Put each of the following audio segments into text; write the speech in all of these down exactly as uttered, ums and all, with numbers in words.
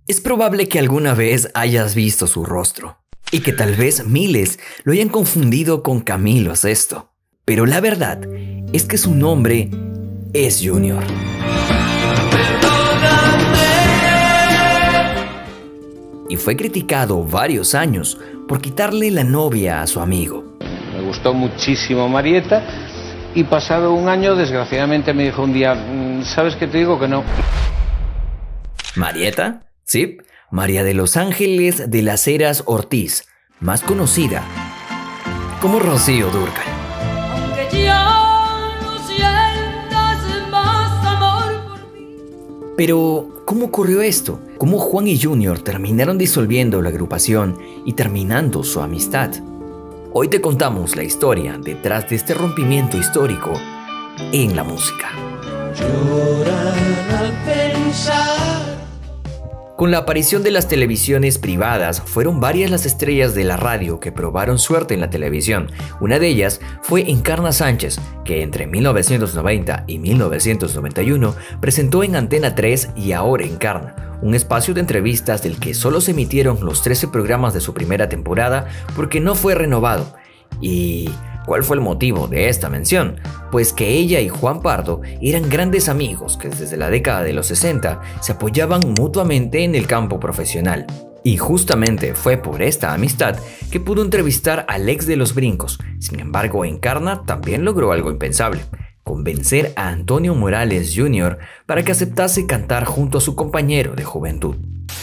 Es probable que alguna vez hayas visto su rostro y que tal vez miles lo hayan confundido con Camilo Sesto. Pero la verdad es que su nombre es Junior. Y fue criticado varios años por quitarle la novia a su amigo. Me gustó muchísimo Marieta y pasado un año desgraciadamente me dijo un día, ¿sabes qué te digo que no? ¿Marieta? Sí, María de los Ángeles de las Heras Ortiz, más conocida como Rocío Dúrcal. Aunque ya no sientas más amor por mí. Pero, ¿cómo ocurrió esto? ¿Cómo Juan y Junior terminaron disolviendo la agrupación y terminando su amistad? Hoy te contamos la historia detrás de este rompimiento histórico en la música. Llorar al pensar. Con la aparición de las televisiones privadas, fueron varias las estrellas de la radio que probaron suerte en la televisión. Una de ellas fue Encarna Sánchez, que entre mil novecientos noventa y mil novecientos noventa y uno presentó en Antena tres y Ahora Encarna, un espacio de entrevistas del que solo se emitieron los trece programas de su primera temporada porque no fue renovado. ¿Y cuál fue el motivo de esta mención? Pues que ella y Juan Pardo eran grandes amigos que desde la década de los sesenta se apoyaban mutuamente en el campo profesional. Y justamente fue por esta amistad que pudo entrevistar al ex de los Brincos. Sin embargo, Encarna también logró algo impensable: convencer a Antonio Morales junior para que aceptase cantar junto a su compañero de juventud.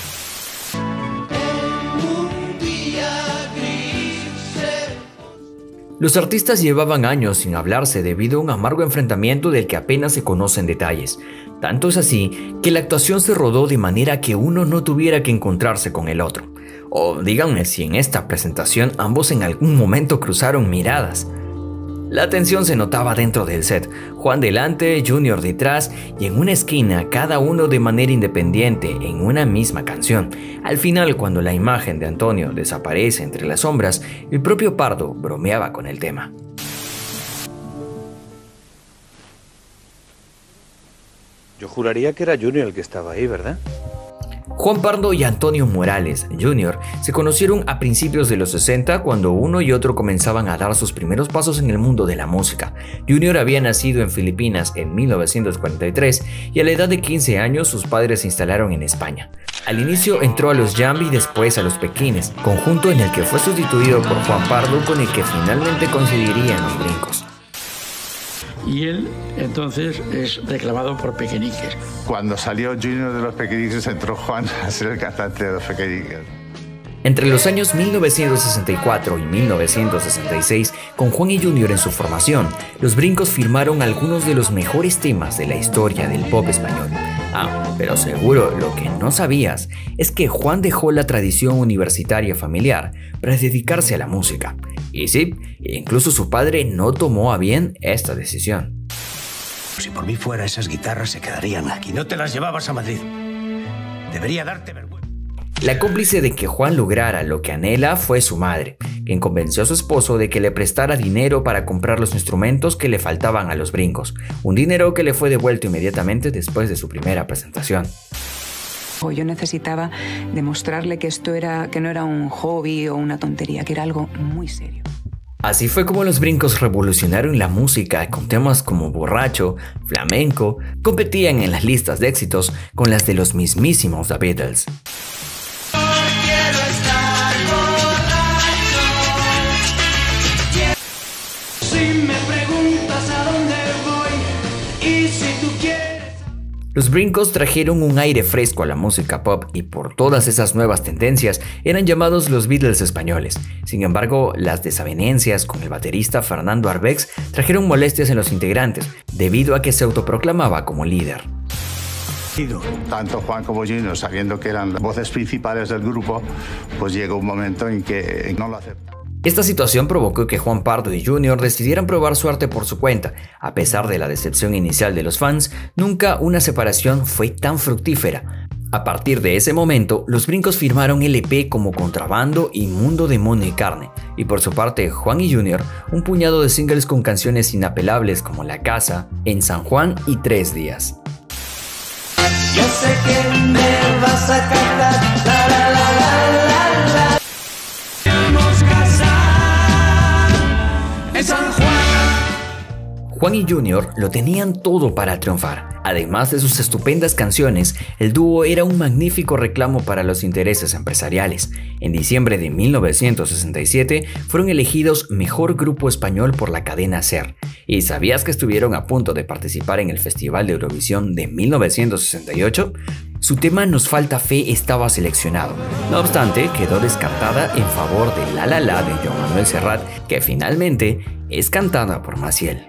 Los artistas llevaban años sin hablarse debido a un amargo enfrentamiento del que apenas se conocen detalles. Tanto es así que la actuación se rodó de manera que uno no tuviera que encontrarse con el otro. O díganme si en esta presentación ambos en algún momento cruzaron miradas. La tensión se notaba dentro del set, Juan delante, Junior detrás y en una esquina, cada uno de manera independiente en una misma canción. Al final, cuando la imagen de Antonio desaparece entre las sombras, el propio Pardo bromeaba con el tema. Yo juraría que era Junior el que estaba ahí, ¿verdad? Juan Pardo y Antonio Morales junior se conocieron a principios de los sesenta cuando uno y otro comenzaban a dar sus primeros pasos en el mundo de la música. Junior había nacido en Filipinas en mil novecientos cuarenta y tres y a la edad de quince años sus padres se instalaron en España. Al inicio entró a los Jambi y después a los Pequines, conjunto en el que fue sustituido por Juan Pardo con el que finalmente coincidiría en los Brincos. Y él entonces es reclamado por Pequeñiques. Cuando salió Junior de los Pequeñiques entró Juan a ser el cantante de los Pequeñiques. Entre los años mil novecientos sesenta y cuatro y mil novecientos sesenta y seis, con Juan y Junior en su formación, los Brincos firmaron algunos de los mejores temas de la historia del pop español. Ah, pero seguro lo que no sabías es que Juan dejó la tradición universitaria familiar para dedicarse a la música. Y sí, incluso su padre no tomó a bien esta decisión. Si por mí fuera, esas guitarras se quedarían aquí. No te las llevabas a Madrid. Debería darte vergüenza. La cómplice de que Juan lograra lo que anhela fue su madre, quien convenció a su esposo de que le prestara dinero para comprar los instrumentos que le faltaban a los Brincos, un dinero que le fue devuelto inmediatamente después de su primera presentación. Yo necesitaba demostrarle que esto era, que no era un hobby o una tontería, que era algo muy serio. Así fue como los Brincos revolucionaron la música con temas como Borracho, Flamenco, competían en las listas de éxitos con las de los mismísimos The Beatles. Los Brincos trajeron un aire fresco a la música pop y por todas esas nuevas tendencias eran llamados los Beatles españoles. Sin embargo, las desavenencias con el baterista Fernando Arbex trajeron molestias en los integrantes, debido a que se autoproclamaba como líder. Tanto Juan como Junior, sabiendo que eran las voces principales del grupo, pues llegó un momento en que no lo aceptaron. Esta situación provocó que Juan Pardo y Junior decidieran probar suerte por su cuenta. A pesar de la decepción inicial de los fans, nunca una separación fue tan fructífera. A partir de ese momento, los Brincos firmaron L P como Contrabando y Mundo de Mono y Carne, y por su parte Juan y Junior un puñado de singles con canciones inapelables como La Casa, En San Juan y Tres Días. Yo sé que me vas a cantar Juan y Junior lo tenían todo para triunfar. Además de sus estupendas canciones, el dúo era un magnífico reclamo para los intereses empresariales. En diciembre de mil novecientos sesenta y siete fueron elegidos Mejor Grupo Español por la cadena SER. ¿Y sabías que estuvieron a punto de participar en el Festival de Eurovisión de mil novecientos sesenta y ocho? Su tema Nos falta fe estaba seleccionado. No obstante, quedó descartada en favor de La La La de Joan Manuel Serrat, que finalmente es cantada por Maciel.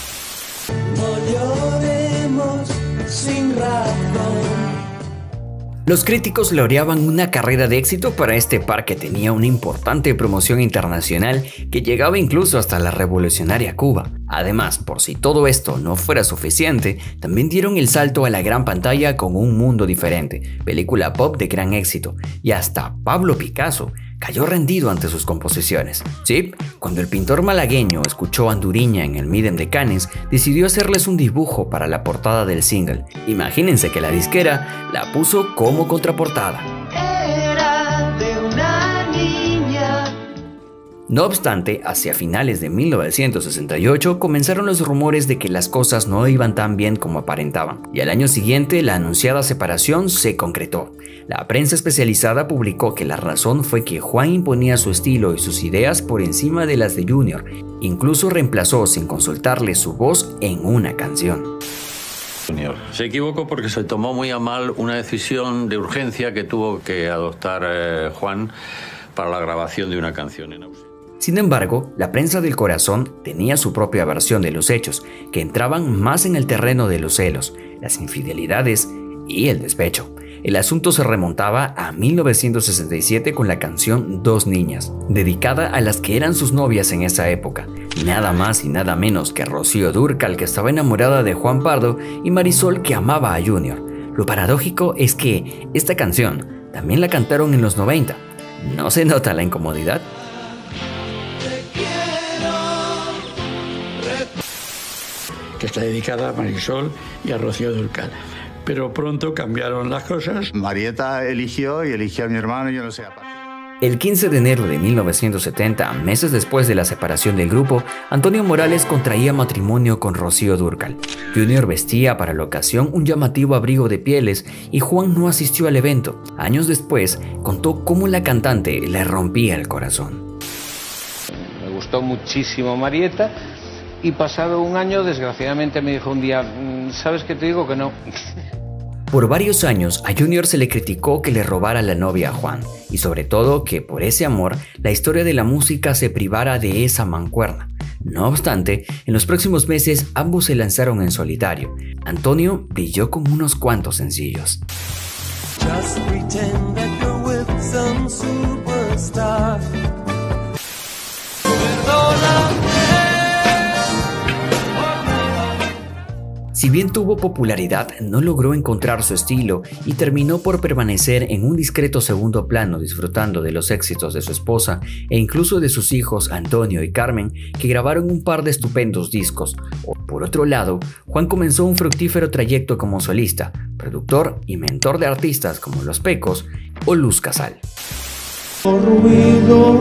No lloremos sin razón. Los críticos laureaban una carrera de éxito para este par que tenía una importante promoción internacional que llegaba incluso hasta la revolucionaria Cuba. Además, por si todo esto no fuera suficiente, también dieron el salto a la gran pantalla con Un Mundo Diferente, película pop de gran éxito, y hasta Pablo Picasso cayó rendido ante sus composiciones. Sí, cuando el pintor malagueño escuchó Anduriña en el Midem de Cannes, decidió hacerles un dibujo para la portada del single. Imagínense que la disquera la puso como contraportada. Era de una niña. No obstante, hacia finales de mil novecientos sesenta y ocho comenzaron los rumores de que las cosas no iban tan bien como aparentaban, y al año siguiente la anunciada separación se concretó. La prensa especializada publicó que la razón fue que Juan imponía su estilo y sus ideas por encima de las de Junior, incluso reemplazó sin consultarle su voz en una canción. Se equivocó porque se tomó muy a mal una decisión de urgencia que tuvo que adoptar eh, Juan para la grabación de una canción en ausencia. Sin embargo, la prensa del corazón tenía su propia versión de los hechos, que entraban más en el terreno de los celos, las infidelidades y el despecho. El asunto se remontaba a mil novecientos sesenta y siete con la canción Dos Niñas, dedicada a las que eran sus novias en esa época, nada más y nada menos que Rocío Dúrcal, que estaba enamorada de Juan Pardo, y Marisol, que amaba a Junior. Lo paradójico es que esta canción también la cantaron en los noventa. ¿No se nota la incomodidad? Que está dedicada a Marisol y a Rocío Dúrcal. Pero pronto cambiaron las cosas. Marieta eligió y eligió a mi hermano, yo no sé. El quince de enero de mil novecientos setenta, meses después de la separación del grupo, Antonio Morales contraía matrimonio con Rocío Dúrcal. Junior vestía para la ocasión un llamativo abrigo de pieles y Juan no asistió al evento. Años después, contó cómo la cantante le rompía el corazón. Me gustó muchísimo Marieta y pasado un año, desgraciadamente, me dijo un día, ¿sabes qué te digo? Que no. Por varios años a Junior se le criticó que le robara la novia a Juan, y sobre todo que por ese amor la historia de la música se privara de esa mancuerna. No obstante, en los próximos meses ambos se lanzaron en solitario. Antonio brilló con unos cuantos sencillos. Just pretend that you're with some superstar. Si bien tuvo popularidad, no logró encontrar su estilo y terminó por permanecer en un discreto segundo plano, disfrutando de los éxitos de su esposa e incluso de sus hijos Antonio y Carmen, que grabaron un par de estupendos discos. Por otro lado, Juan comenzó un fructífero trayecto como solista, productor y mentor de artistas como Los Pecos o Luz Casal. Por ruido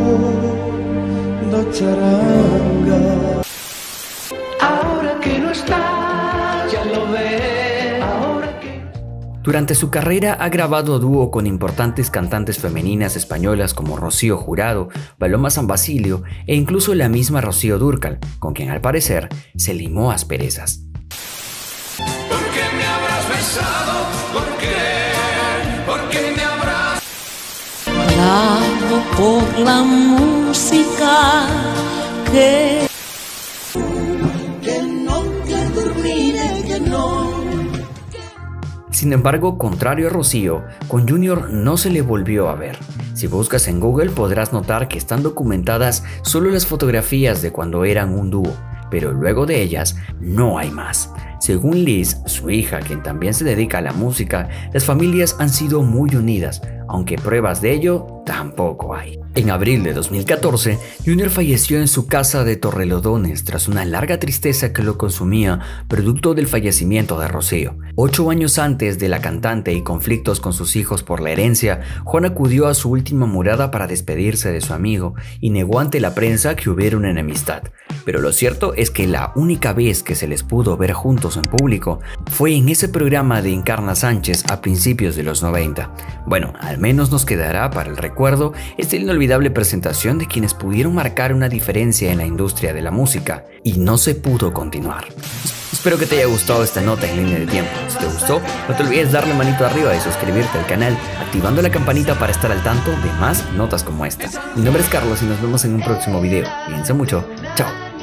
de charanga. Ahora que no está, ya lo ve. Ahora que... Durante su carrera ha grabado dúo con importantes cantantes femeninas españolas como Rocío Jurado, Paloma San Basilio e incluso la misma Rocío Dúrcal, con quien al parecer se limó asperezas. ¿Por qué me habrás besado? ¿Por qué? ¿Por qué me habrás? Bravo por la música que... que no, que termine, que no. Sin embargo, contrario a Rocío, con Junior no se le volvió a ver. Si buscas en Google podrás notar que están documentadas solo las fotografías de cuando eran un dúo, pero luego de ellas no hay más. Según Liz, su hija, quien también se dedica a la música, las familias han sido muy unidas, aunque pruebas de ello tampoco hay. En abril de dos mil catorce, Junior falleció en su casa de Torrelodones tras una larga tristeza que lo consumía, producto del fallecimiento de Rocío. Ocho años antes de la cantante y conflictos con sus hijos por la herencia, Juan acudió a su última morada para despedirse de su amigo y negó ante la prensa que hubiera una enemistad. Pero lo cierto es que la única vez que se les pudo ver juntos en público fue en ese programa de Encarna Sánchez a principios de los noventa. Bueno, al menos nos quedará para el recuerdo esta inolvidable presentación de quienes pudieron marcar una diferencia en la industria de la música y no se pudo continuar. Espero que te haya gustado esta nota en línea de tiempo. Si te gustó, no te olvides darle manito arriba y suscribirte al canal, activando la campanita para estar al tanto de más notas como esta. Mi nombre es Carlos y nos vemos en un próximo video. Cuídense mucho. Chao.